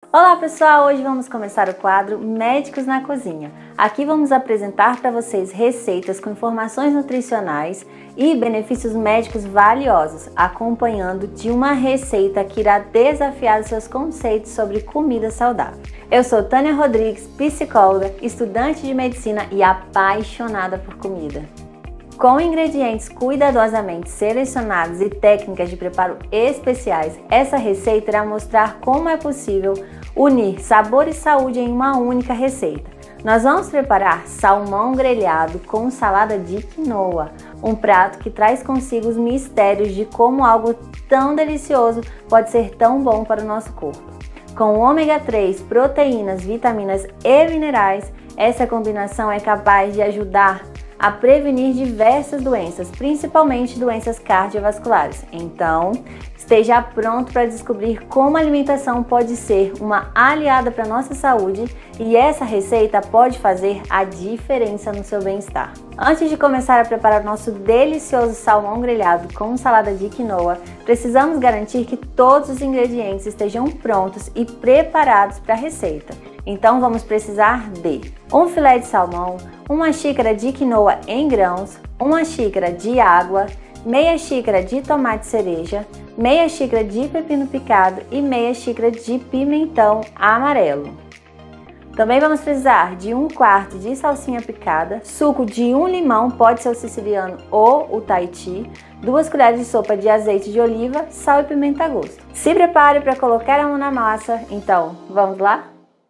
Olá pessoal, hoje vamos começar o quadro Médicos na Cozinha. Aqui vamos apresentar para vocês receitas com informações nutricionais e benefícios médicos valiosos, acompanhando de uma receita que irá desafiar os seus conceitos sobre comida saudável. Eu sou Tânia Rodrigues, psicóloga, estudante de medicina e apaixonada por comida. Com ingredientes cuidadosamente selecionados e técnicas de preparo especiais, essa receita irá mostrar como é possível unir sabor e saúde em uma única receita. Nós vamos preparar salmão grelhado com salada de quinoa, um prato que traz consigo os mistérios de como algo tão delicioso pode ser tão bom para o nosso corpo. Com ômega 3, proteínas, vitaminas e minerais, essa combinação é capaz de ajudar a prevenir diversas doenças, principalmente doenças cardiovasculares. Então, esteja pronto para descobrir como a alimentação pode ser uma aliada para a nossa saúde e essa receita pode fazer a diferença no seu bem-estar. Antes de começar a preparar nosso delicioso salmão grelhado com salada de quinoa, precisamos garantir que todos os ingredientes estejam prontos e preparados para a receita. Então vamos precisar de um filé de salmão, uma xícara de quinoa em grãos, uma xícara de água, meia xícara de tomate cereja, meia xícara de pepino picado e meia xícara de pimentão amarelo. Também vamos precisar de 1/4 de salsinha picada, suco de um limão, pode ser o siciliano ou o Tahiti, 2 colheres de sopa de azeite de oliva, sal e pimenta a gosto. Se prepare para colocar a mão na massa, então vamos lá?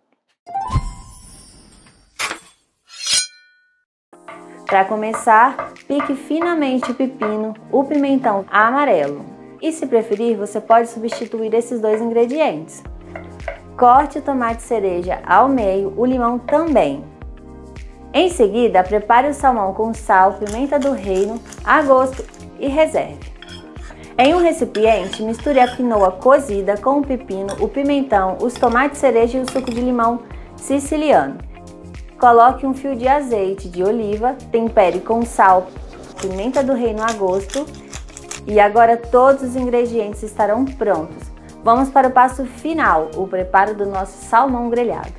Para começar, pique finamente o pepino, o pimentão amarelo. E se preferir, você pode substituir esses dois ingredientes. Corte o tomate cereja ao meio, o limão também. Em seguida, prepare o salmão com sal, pimenta do reino, a gosto e reserve. Em um recipiente, misture a quinoa cozida com o pepino, o pimentão, os tomates cereja e o suco de limão siciliano. Coloque um fio de azeite de oliva, tempere com sal, pimenta do reino a gosto e agora todos os ingredientes estarão prontos. Vamos para o passo final, o preparo do nosso salmão grelhado.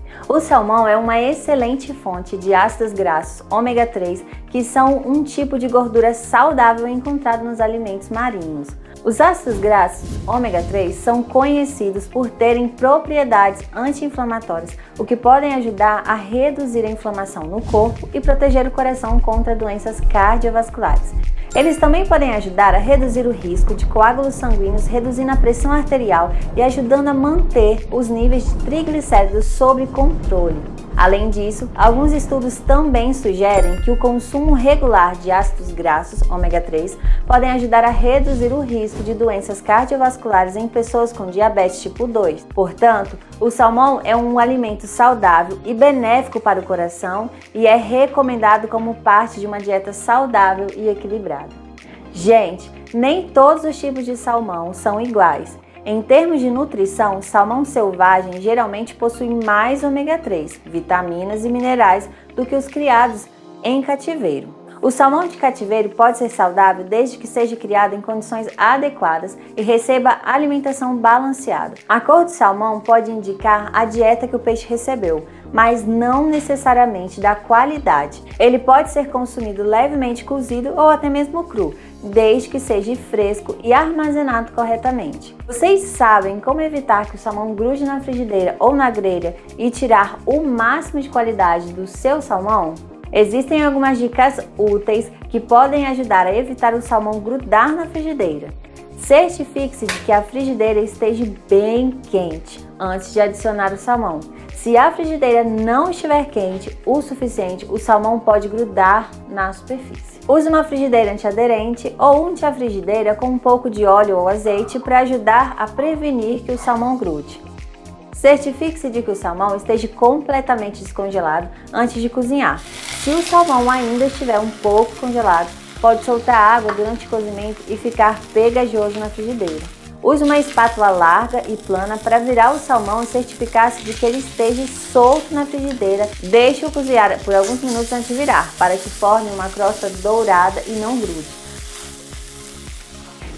O salmão é uma excelente fonte de ácidos graxos ômega 3, que são um tipo de gordura saudável encontrado nos alimentos marinhos. Os ácidos graxos ômega 3 são conhecidos por terem propriedades anti-inflamatórias, o que podem ajudar a reduzir a inflamação no corpo e proteger o coração contra doenças cardiovasculares. Eles também podem ajudar a reduzir o risco de coágulos sanguíneos, reduzindo a pressão arterial e ajudando a manter os níveis de triglicéridos sob controle. Além disso, alguns estudos também sugerem que o consumo regular de ácidos graxos ômega 3 podem ajudar a reduzir o risco de doenças cardiovasculares em pessoas com diabetes tipo 2. Portanto, o salmão é um alimento saudável e benéfico para o coração e é recomendado como parte de uma dieta saudável e equilibrada. Gente, nem todos os tipos de salmão são iguais. Em termos de nutrição, o salmão selvagem geralmente possui mais ômega 3, vitaminas e minerais do que os criados em cativeiro. O salmão de cativeiro pode ser saudável desde que seja criado em condições adequadas e receba alimentação balanceada. A cor do salmão pode indicar a dieta que o peixe recebeu, mas não necessariamente da qualidade. Ele pode ser consumido levemente cozido ou até mesmo cru, desde que seja fresco e armazenado corretamente. Vocês sabem como evitar que o salmão grude na frigideira ou na grelha e tirar o máximo de qualidade do seu salmão? Existem algumas dicas úteis que podem ajudar a evitar o salmão grudar na frigideira. Certifique-se de que a frigideira esteja bem quente antes de adicionar o salmão. Se a frigideira não estiver quente o suficiente, o salmão pode grudar na superfície. Use uma frigideira antiaderente ou unte a frigideira com um pouco de óleo ou azeite para ajudar a prevenir que o salmão grude. Certifique-se de que o salmão esteja completamente descongelado antes de cozinhar. Se o salmão ainda estiver um pouco congelado, pode soltar água durante o cozimento e ficar pegajoso na frigideira. Use uma espátula larga e plana para virar o salmão e certificar-se de que ele esteja solto na frigideira. Deixe-o cozinhar por alguns minutos antes de virar, para que forme uma crosta dourada e não grude.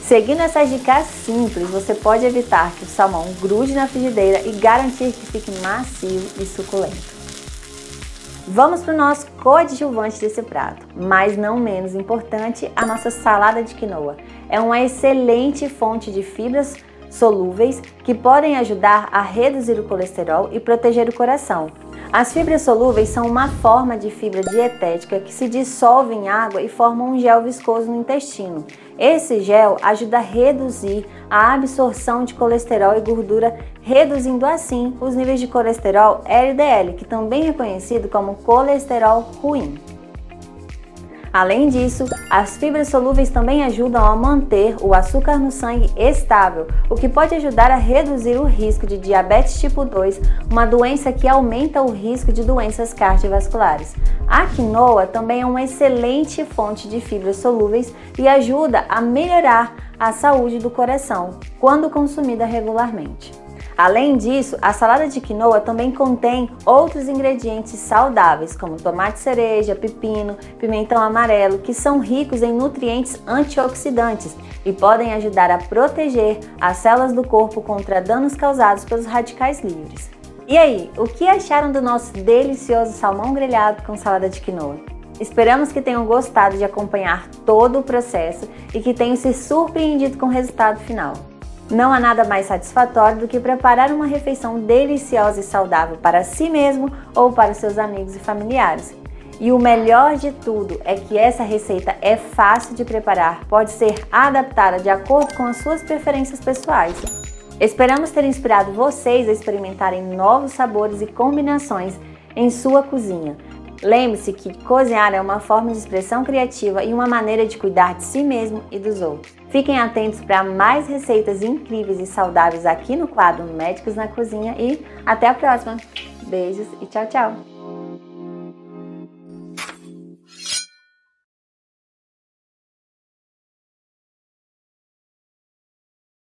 Seguindo essas dicas simples, você pode evitar que o salmão grude na frigideira e garantir que fique macio e suculento. Vamos para o nosso coadjuvante desse prato, mas não menos importante, a nossa salada de quinoa. É uma excelente fonte de fibras solúveis que podem ajudar a reduzir o colesterol e proteger o coração. As fibras solúveis são uma forma de fibra dietética que se dissolve em água e forma um gel viscoso no intestino. Esse gel ajuda a reduzir a absorção de colesterol e gordura, reduzindo assim os níveis de colesterol LDL, que também é conhecido como colesterol ruim. Além disso, as fibras solúveis também ajudam a manter o açúcar no sangue estável, o que pode ajudar a reduzir o risco de diabetes tipo 2, uma doença que aumenta o risco de doenças cardiovasculares. A quinoa também é uma excelente fonte de fibras solúveis e ajuda a melhorar a saúde do coração quando consumida regularmente. Além disso, a salada de quinoa também contém outros ingredientes saudáveis, como tomate cereja, pepino, pimentão amarelo, que são ricos em nutrientes antioxidantes e podem ajudar a proteger as células do corpo contra danos causados pelos radicais livres. E aí, o que acharam do nosso delicioso salmão grelhado com salada de quinoa? Esperamos que tenham gostado de acompanhar todo o processo e que tenham se surpreendido com o resultado final. Não há nada mais satisfatório do que preparar uma refeição deliciosa e saudável para si mesmo ou para seus amigos e familiares. E o melhor de tudo é que essa receita é fácil de preparar, pode ser adaptada de acordo com as suas preferências pessoais. Esperamos ter inspirado vocês a experimentarem novos sabores e combinações em sua cozinha. Lembre-se que cozinhar é uma forma de expressão criativa e uma maneira de cuidar de si mesmo e dos outros. Fiquem atentos para mais receitas incríveis e saudáveis aqui no quadro Médicos na Cozinha e até a próxima. Beijos e tchau, tchau!